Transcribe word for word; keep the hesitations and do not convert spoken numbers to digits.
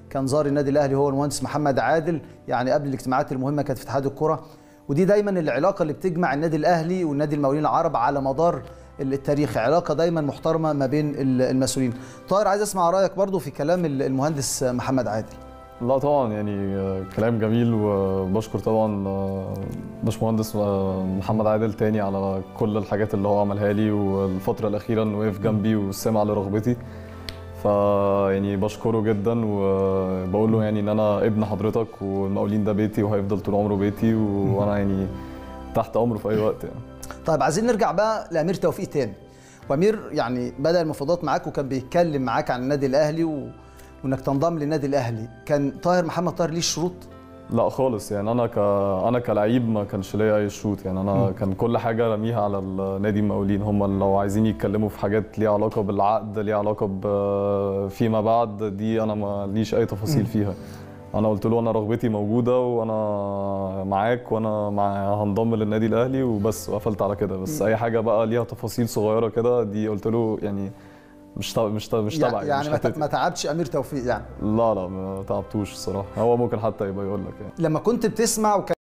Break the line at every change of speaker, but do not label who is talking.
كان زار النادي الاهلي هو المهندس محمد عادل، يعني قبل الاجتماعات المهمه كانت في اتحاد الكره. ودي دايما العلاقه اللي بتجمع النادي الاهلي والنادي المقاولين العرب على مدار التاريخ، علاقه دايما محترمه ما بين المسؤولين. طاهر، عايز اسمع رايك برضو في كلام المهندس محمد عادل.
لا طبعا يعني كلام جميل، وبشكر طبعا باشمهندس محمد عادل تاني على كل الحاجات اللي هو عملها لي، والفترة الأخيرة إنه وقف جنبي وسمع لرغبتي. فيعني بشكره جدا، وبقول له يعني إن أنا ابن حضرتك، والمقاولين ده بيتي وهيفضل طول عمره بيتي، وأنا يعني تحت أمره في أي وقت يعني.
طيب عايزين نرجع بقى لأمير توفيق تاني. وأمير يعني بدأ المفاوضات معاك وكان بيتكلم معاك عن النادي الأهلي و... وانك تنضم للنادي الاهلي. كان طاهر محمد طاهر ليه شروط؟
لا خالص، يعني انا ك انا كلاعب ما كانش ليا اي شروط، يعني انا م. كان كل حاجه رميها على النادي المقاولين. هم لو عايزين يتكلموا في حاجات ليها علاقه بالعقد، ليها علاقه ب فيما بعد، دي انا ما ليش اي تفاصيل م. فيها. انا قلت له انا رغبتي موجوده وانا معاك، وانا مع هنضم للنادي الاهلي وبس، وقفلت على كده. بس م. اي حاجه بقى ليها تفاصيل صغيره كده دي قلت له يعني مش طبع مش طبع مش تبعي
يعني مش ما تعبش امير توفيق يعني؟
لا لا ما تعبتوش الصراحه، هو ممكن حتى يبقى يقول لك يعني.
لما كنت بتسمع وكان